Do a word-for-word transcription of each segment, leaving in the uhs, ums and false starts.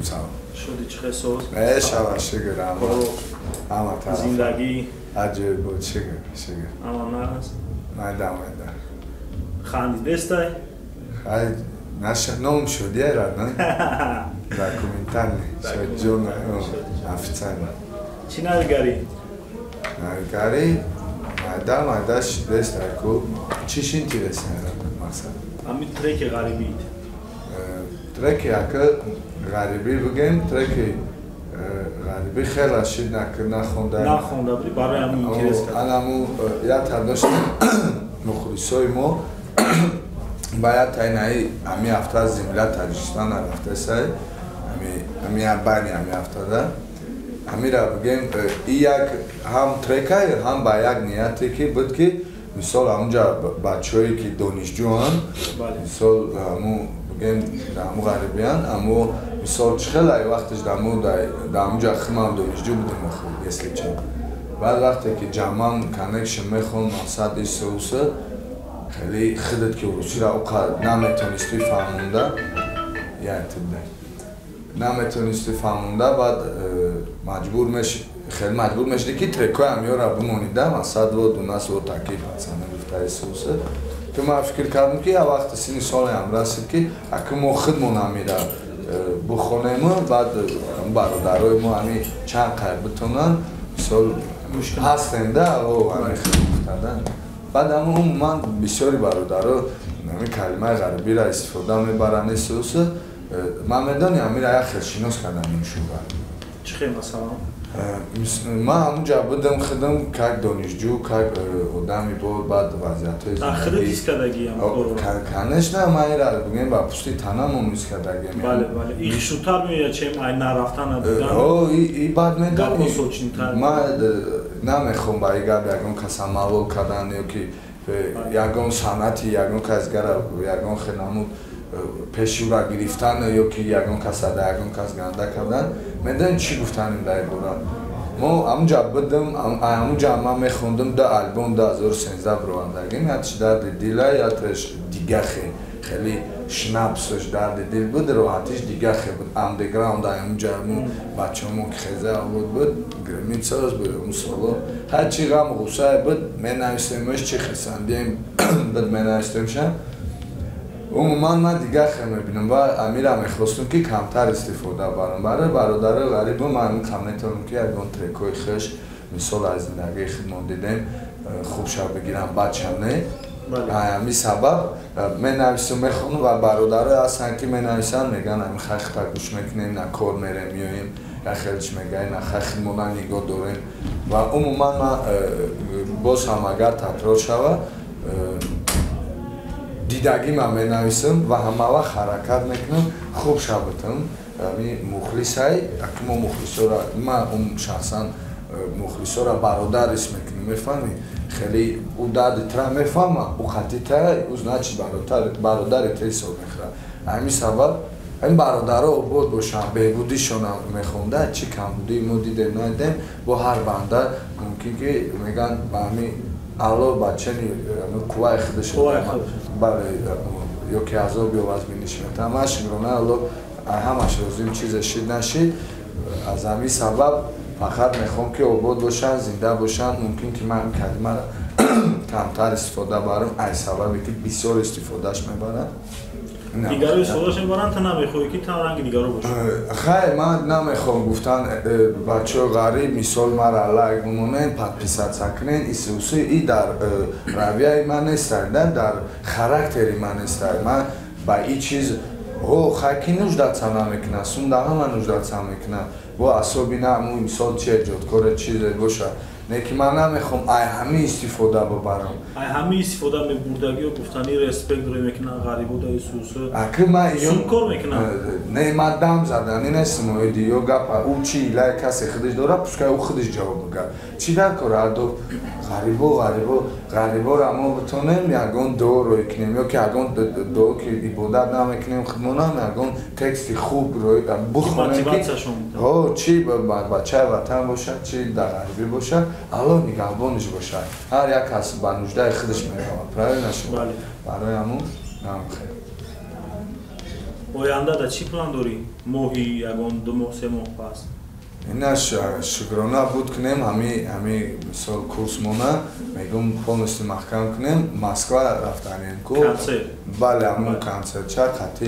سلام شدی چه خسوس؟ اشاره شگر اما اما طرف زندگی عجیب بود شگر شگر اما ناز من دامنده خندید دستای؟ خیلی نشه نوم شد یه رد نه؟ داکومنتانی شد جون افیتانی چی نرگری؟ نرگری مدام اداش دست اکو چیش اینترسه مثلا امی ترک غریبید ترکی اکه غریبی بگیم ترکی غریبی خیلی شد نخونده نخونده بودی برای همون اینترس کرد الان یا ترداشت مخلصای ما باید تاینایی امی هفته از زمینه تاجیکستان رفته سای امی اربانی امی هفته ده امی را بگیم این یک هم ترکای هم با یک نیتی که بود که مثال همونجا بچه‌ای که دانشجو هن مثال همون بگیم همون غریبیان اما مثال چخیلی وقتش دمو دمونجا خیمم دانشجو بودیم خود اصلی چه بعد وقتی که جمعان کانکشن میخون مقصد ایسوسه خیلی خودت که روسی را اوقات نمیتونستی فهمونده یا تبده نمیتونستی فهمونده بعد مجبور میش خیلی مجبور میشدی که ترکای همیو را بمونیده مقصد و دونست و تاکید مثلا گفته ایسوسه که من فکر کردم که یا وقت سینی سال هم رسید که اگه ما خودمون همیره بخونیم بعد برادرای ما همی چند قرب بتونن مثال هستنده و همی خیلی گفتدن بعد اما من بسیاری برادرها نمی کلمه غربی را استفاده میبرن ایسوسه من میدانی همی را یک خیلی شناس کردم این شوبر چه خیلی مثلا؟ من همونجا بودم خودم که دانشجو که آدمی بود بعد وضعیت های زندگی خیلی ایسکدگی هم کارو کنش نه من را بگیم با پشتی تنم هم ایسکدگی بله بله این شوتر میاد چه این نرفتن دیدن او این بعد میدانی من نمیخوام با این گرد یکم کسا مالو کردن یا که یکم سنتی یکم کس گره یکم خیلی نمود پیشی را گرفتن یا که یکم کس ده یکم کس گنده کردن میدونی چی گفتنیم در بورا ما همونجا بودم همونجا من میخوندم ده آلبوم ده هزار و سیزده برواندگیم یا چی درد دیله یا تش دیگه خیلی خیلی شنابسش درد دیل بود راحتیش دیگه خیلی بود اندگراوند همونجا همون بچه همون که خیزه بود بود میتساز بود اون سالو هر چی غم غصه بود می نویستیمش چی خسندیم بود می نویستیمشم عموما من دیگه خیلی میبینم و امیر هم میخواستم که کمتر استفاده برم برای برادر غریب من کم نتونم که اگه اون ترکای خش مثال از زندگی خودمون دیدیم خوب شب بگیرم بچم نه همی سبب می نویسم میخونم و برادر هستن که می نویسن میگن همی خیلی تا گوش میکنیم نه کار میریم میاییم یا خیلیش میگن نه خیلی مونن نگاه داریم و عموما من باز هم اگر تکرار شود دیدگی من می نویسم و همه وقت حرکت میکنم خوب شبتم می مخلص های اگه ما مخلص را من اون شخصا مخلص را برادر اسم میکنم میفهمی خیلی او داد تر میفهمم او خطی تر اوز نچی برادر برادر تیسو میخوره همین سبب این برادرها بود باشن بهبودیشون میخونده چی کم بودی ما دیدیم ندیدیم با هر بنده ممکن که میگن با همین الو بچه نی کوای خودش بله یکی از او بیاواز بینیشمت همش میرونه الو همش روزیم چیز شید نشید از همین سبب فقط میخوام که عبود باشن زنده باشن ممکن که من کلمه را کمتر استفاده برم ای سببی که بسیار استفادهش میبرن دیگر رو استفادهش میبرن تا نمیخوایی که تا رنگ دیگر رو باشه خیلی من نمیخوام گفتن بچه غریب مثال مرا لایک بمونن پد پیسد سکنین ایسوسی ای در رویه من نیستن در خاراکتری من نیستن من با این چیز او خاکی نوجدت سم نمیکنه سونده همه نوجدت سم میکنه با اصابی نموی مثال چیه جدکار چیزه باشه نه که من نمیخوام ای همه استفاده ببرم ای همه استفاده میبردگی و گفتنی رسپکت روی میکنه غریب و دای سوسه اگه من سون کار میکنه نه من دم زدنی نیستم و دیو گپا او چی لای کسی خودش داره پسکه او خودش جواب بگه چی در کاره ادو غریب و غریب و غریب و رمو بتونیم یکون دو روی کنیم یا که یکون دو که ایبودت نمیکنیم خودمونم یکون تکستی خوب روی بخونیم که ها چی بچه وطن باشه چی در غریبی باشه الان نگهبانش باشه هر یک کس با نوجده خودش میگه برای نشون برای همون نام خیلی ოიანდა და ჩი პლან დორი მოჰი აგონ დმო სემო პას ინაშ შგრონა ბუთკნემ ამი ამი სულ კურს მონა მეგომ პოლნესტი მახკანკნემ მოსკვა რაფტანენკო ბალე ამო კონცერტ ჩახათი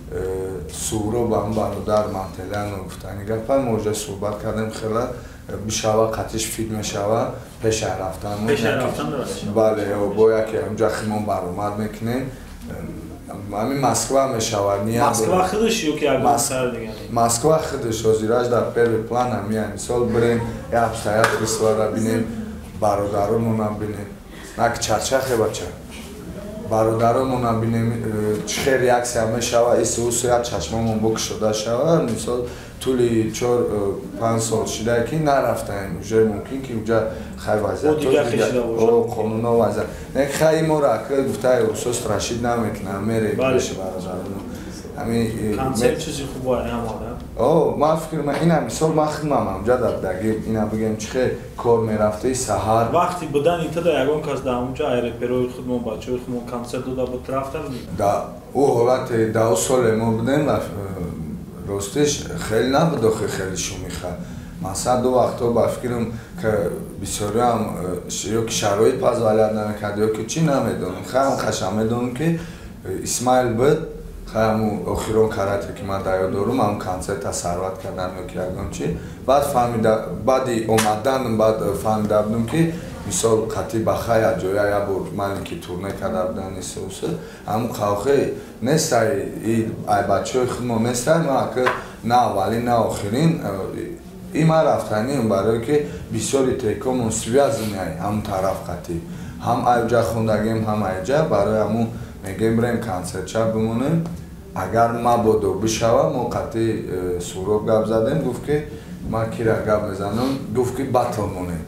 სურო ბამბაროდარ მანთელანო ფტანი გაფა მოჟე სუბათ კადემ ხელა ბიშავა ხათიშ ფილმე შავა ფეშა რაფტანო ფეშა რაფტანო ბალე ბოյაკი ამჯახი მომბარო მადმეკნე Mami Moskva mešava, nije... Moskva hrdiš i okej, Moskva hrdiš, oziraš da prvi plan, a mi ja misol brem, ja abstajat krisvara binem, barodaro mona binem, nak čarčahe bača. Barodaro mona binem, čhe reakcija mešava, isi usuja čačmamon bok šoda šava, misol tuli čor pansol šida ki naraftajem, že mumkin ki uđa ხაი ვაზა ო ხონუნა ვაზა ნე ხაი მორა კ გუფტაი უსო სტრაშიდ ნამეკნა მე რე ბიში ვარაზანო ამი კონცეფცი ხუბა ამოდა ო მაფკირ მა ინა მისოლ მახმამა ჯადა დაგი ინა ბგემ ჩხე კორმე რაფტი საჰარ ვახტი ბდანი თა და აგონკას და ამჯა აერე პეროი ხმო ბაჩო ხმო კონცერტო და ბტრაფტანი და ო ჰოლათე და უსოლე მობდენ როსტიშ ხელნა ბდო ხელი შუმიხა Масаду вахто бафкирам ка бисёрам ёки шароит позволяют нам кадё ки чи намедонам хам хашамедонам ки Исмаил бд хам охирон карате ки ман даёдорум ам концерта сарват кардам ёки ягон чи баъд фаҳмида баъди омадан баъд фаҳмидабдум ки мисол қати бахая ҷоя я бор ман ки турне карда будам несуса ам қавхе нестай и ай бачаҳои худмо нестай ма ки на аввалин на охирин Има рафтаним барои ки бисёри текомон связанай ҳам тарафқати ҳам айҷа хундагем ҳам айҷа барои ҳамун мегем брем концертча бимонем агар мабодо бишава мо қати суроб гап задем гуфт ки ма кира гап мезанам гуфт ки батл монем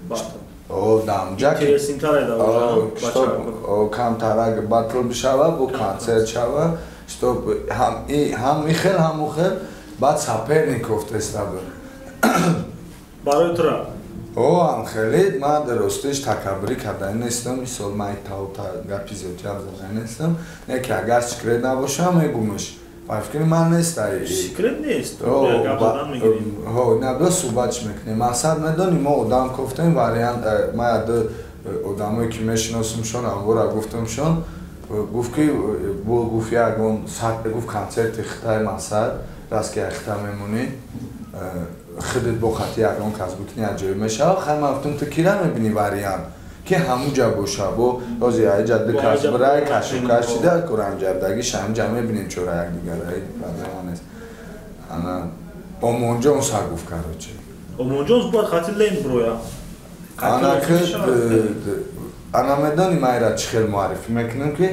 о дамҷа о камтараг батл бишава бу концерт шава чтоб ҳам михел ҳам ухел баъд саперников тестаба барои тура о анхелид ма даростиш такаббурӣ кардан нестам мисол май тавта гапи зиёдтар задан нестам не ки агар секрет набошам мегумаш фикри ман нестай секрет нест гападан мегирим ҳо набда суҳбатш мекунем масад медонӣ мо одам гуфтем вариант ма яда одамое ки мешиносимшон аввора гуфтамшон гуфт ки гуфт ягон гуфт концерти хитай масад раст ки хита мемонӣ خدت با خطی اگران کس بکنی از جای میشه خیلی مفتون تو کیرا میبینی وریان که همون جا باشه با رازی های جده کس برای کشو کشیده کرم جبدگی شم جمع میبینیم چورا یک دیگر هایی برای نیست انا اومون جونس ها گفت کرده چه اومون جونس باید خطی لین برویا انا که انا میدانی مایرا چی خیلی معرفی میکنم که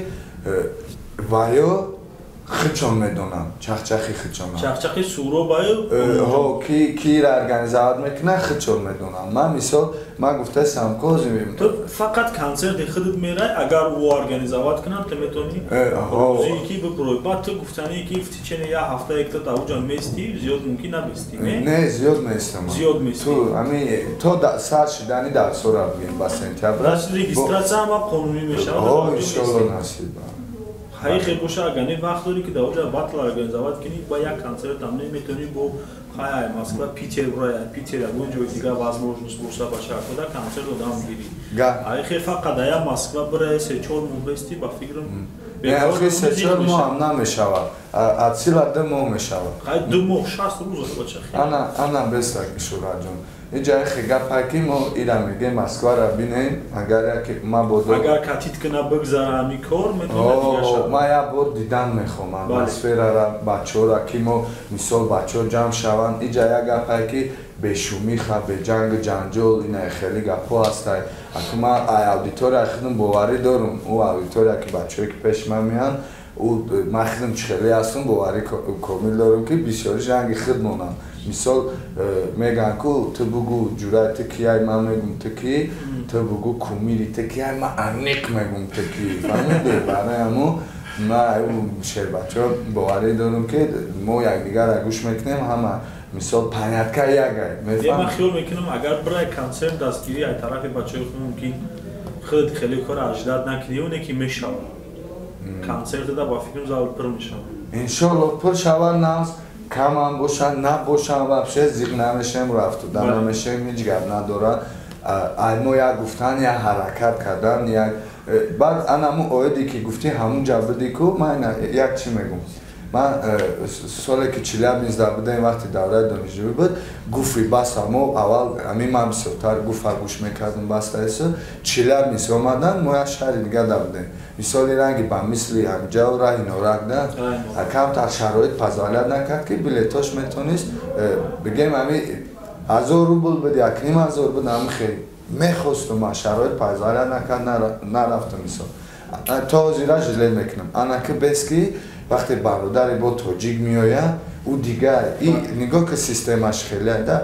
وایو خچون میدونم چخچخی خچون چخچخی سورو بایو ها کی کی را ارگانیزovat میکنه خچون میدونم من مثال من گفته سامکوز میبینم تو فقط کنسرت خودت میره اگر او ارگانیزovat کنم تو میتونی روزی کی بپروی بعد تو گفتنی که افتیچنه یا هفته یک تا اونجا میستی زیاد ممکن نبستی نه زیاد میستم زیاد میستی تو امی تو در سال شدنی در سورا بگیم با سنتیابر رجیستراسیون هم قانونی میشه ها ان شاء الله نصیب ҳай хебоша агани вақт дорӣ ки дар оҷа батл организоват кунӣ ба як концерт ам наметавонӣ бо ҳай москва питер бурая питер ягон ҷои дигар возможност боша ба шаркода концерт одам гирӣ ҳай хе фақат ая москва бурая се чор моҳ бести ба фикрам бехи се чор моҳ ам намешавад атсила ду моҳ мешавад ҳай ду моҳ шаст рӯз бача ана ана беста шураҷон иҷа хигапаки мо ира мегем москвара бинем агар як мабодо агар катит кина бигзара ами кор метавонад дигар ма як бор дидан мехомам атмосферара бачора ки мо мисол бачо ҷамъ шаванд иҷа як гапаки бешумиха беҷанг ҷанҷол ина хеле гапҳо ҳастанд аку ма ай аудитория худам боварӣ дорам ӯ аудитория ки бачаҳое ки пеш ман меянд ӯ ман худам чӣ хеле ҳастам боварӣ комил дорам ки бисёри ҷанги худ монанд мисол мегӯянд ку ту бугӯ ҷурай ту кияй ман мегӯм ту кӣ ту бугӯ кумири ту кияй ман аниқ мегӯм ту кӣ фаҳмидӣ барои ҳамун ман шербачаҳо боварӣ дорам ки мо якдигарро гӯш мекунем ҳама мисол панятка ягай мефаҳм ман хиёл мекунам агар бирай консерт дастгирӣ ай тарафи бачаҳои худ мумкин худ хеле кора аждад накунӣ оне ки мешавад концертда ба фикрам завод пир мешавад انشالله پر شود نمز کم هم باشن نباشن و بشه زیغ نمیشم رفت و نمیشم هیچ گپ نداره ایما یک گفتن یک حرکت کردن یک بعد انمو آیدی که گفتی همون جوابی که من یک چی میگم من سالی که چلیاب نیزده بودم وقتی دوره دانشجویی بود گفتی بس همو اول همین من بسیارتر گفت گوش میکردم بس ایسا چلیاب نیست اومدن ما یک شهر دیگه دا بودیم مثالی رنگی با مثلی همجا و راه اینا رنگ ده کم تا شرایط پذالیت نکرد که بلیتاش میتونست بگیم همین هزار روبل بود یک نیم هزار بود همین خیلی میخواستم ما شرایط پذالیت نکرد نرفتم مثال تا زیرا جلد میکنم انا که بسکی وقتی برادری با تاجیک میآید او دیگر این نگاه که سیستمش خیلی ده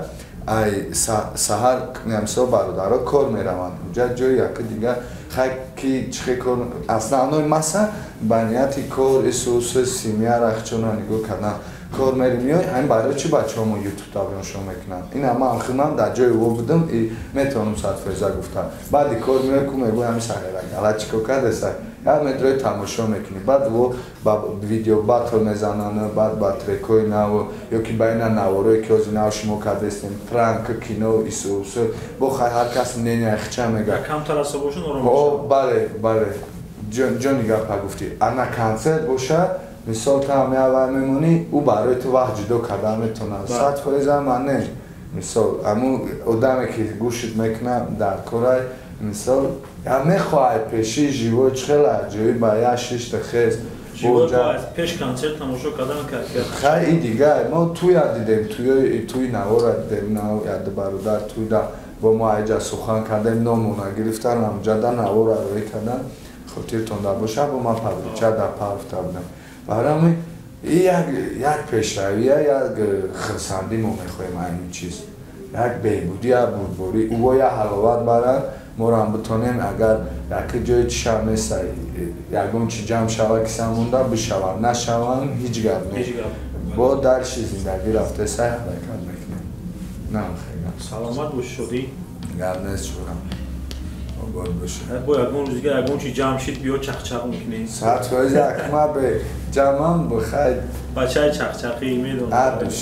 ای سحر نمیسا برادرها کار میروند اونجا جایی که دیگر خیلی چه کار اصلا انوی مثلا بنیتی کار اسوس سیمیا رخچونا نگاه کردن کار میری میای همین برای چی بچه همون یوتیوب تابیانشو میکنن این همه آخرم در جای او بودم میتونم صد فیضا گفتم بعدی کار میای که میگوی همین سخیرک حالا چی که کرده سای یا مدرای تماشا میکنی بعد او با ویدیو باتل میزنن بعد با تریکوی نو یا که بین نواروی که از نوش ما کرده استیم پرانک کینو ایسوس بخواه هر کس نینی اخچه میگه کم ترسا باشون آرام بله بله جانی گفت گفتی انا کنسرت باشه مثال تا همه اول میمونی او برای تو وقت جدا کردن میتونن صد فیضا من نه مثال امو آدمی که گوشت میکنه در کارای مثال همه خواهی پیشی جیوه خیلی جایی باید شش خیز جیوه باید پیش کنسرت تماشا کردن کرد خیلی دیگه ما توی دیدیم توی توی نوار دیدیم نو یاد برادر توی دا با ما اینجا سخن کردیم نامونا گرفتن همونجا در نوار روی کردن خاطرتون در باشه با ما پردیچه در پرفته بودم برای یک یک پیشرویه یک خرسندی ما میخوایم این چیز یک بهبودی یا بودبوری او با یک حلاوت برد ما رو هم بتونیم اگر یک جای چی شد نیست یکون چی جمع شود کسی مونده بشود نشود هیچ گرد نیست با درش زندگی رفته سای حرکت میکنیم نه خیلی سلامت باش شدی؟ گرد نیست شورم آباد باشه با یکون روزگه یکون چی جمع شید بیا چخ چخ میکنی ساعت فایز اکما به جمعم بخیر بچه های چخ چخی میدونم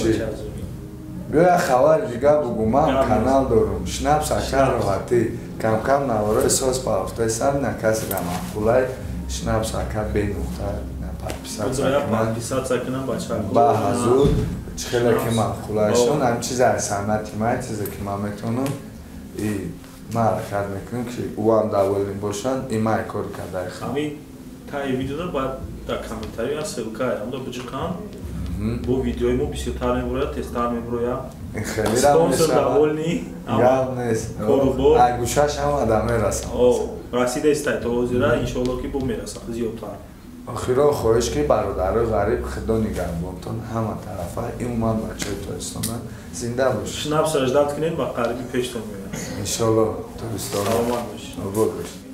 بیا خبر دیگه بگو من کانال دارم شناب سکر روحاتی کم کم نواره احساس با هفته سر نکسی رمان خولای شناب سکر بی نقطه پرپیسات سکنم بچه ها با حضور چخیلی که من خولایشون هم چیز از سمتی من چیزی که من میتونم ما حرکت میکنیم که او هم دولیم باشن این ما کار کرده خمی تا این ویدیو دار باید در کامنتاری یا سلکه هم دار بجکن با ویدیوی ما بسیارتر میبروید تستر میبروید این خیلی را میشه گرم نیست اگوشش هم آدمه رسم رسیده استای تو زیرا انشالله که با میرسم زیادتر آخیرا خواهش که برادر غریب خدا نگرم بامتون همه طرفه این من بچه تو استانم زنده باش شناب سرجدت کنین و قریبی پیشتون میرم انشالله تو بستانم سلامت باش آباد باش